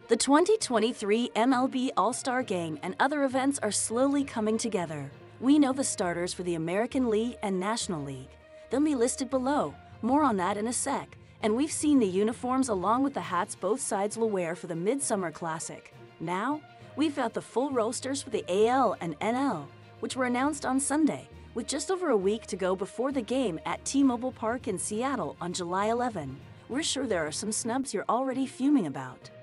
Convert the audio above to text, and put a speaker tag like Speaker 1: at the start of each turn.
Speaker 1: The 2023 MLB All-Star Game and other events are slowly coming together. We know the starters for the American League and National League. They'll be listed below. More on that in a sec. And we've seen the uniforms along with the hats both sides will wear for the Midsummer Classic. Now, we've got the full rosters for the AL and NL, which were announced on Sunday, with just over a week to go before the game at T-Mobile Park in Seattle on July 11. We're sure there are some snubs you're already fuming about.